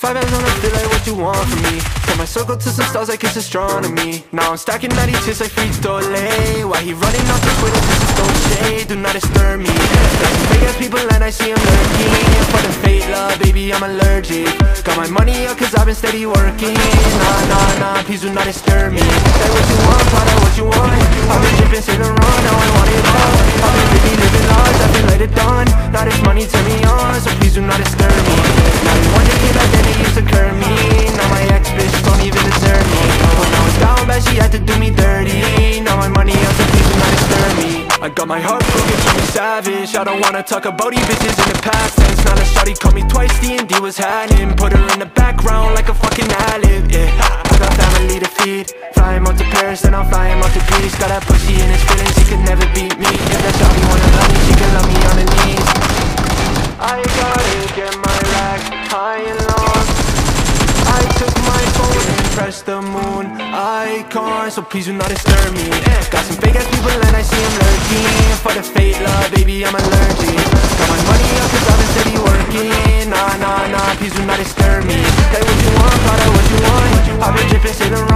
5 hours on a feel like what you want from me. Set my circle to some stars like it's astronomy. Now I'm stacking 92s like free throw lay. Why he running off the Twitter, this is no shade. Do not disturb me. Got some fake ass people and I see them lurking. For the fate love, baby, I'm allergic. Got my money up cause I've been steady working. Nah, please do not disturb me. Say what you want, find out what you want. I've been dripping, Saint Laurent, now I want it all. I've been really living large, I've been laid it done. Now this money turn me on, so please do not disturb me. Now you wonder if like then it used to curb me. Now my ex bitch don't even deserve me. When I was down bad, she had to do me dirty. Now my money up, so please do not disturb me. I got my heart broken, she was savage. I don't wanna talk about these bitches in the past tense. Now the shawty called me twice, D&D was happening. Put her in the background like a fucking ad-lib, yeah. I got family to feed. Fly him out to Paris, then I'll fly him out to Greece. Got that pussy in his feelings, he could never beat me. If that shawty wanna love me, she can love me on her knees. I gotta get my racks high and long. I took my phone and pressed the moon icon, so please do not disturb me. Got some fake ass people and I see them lurking. For the fate love, baby, I'm allergic. Got my money up cause I've been steady working. Nah, please do not disturb me. Say what you want, find out what you want. I've been dripping, Saint Laurent.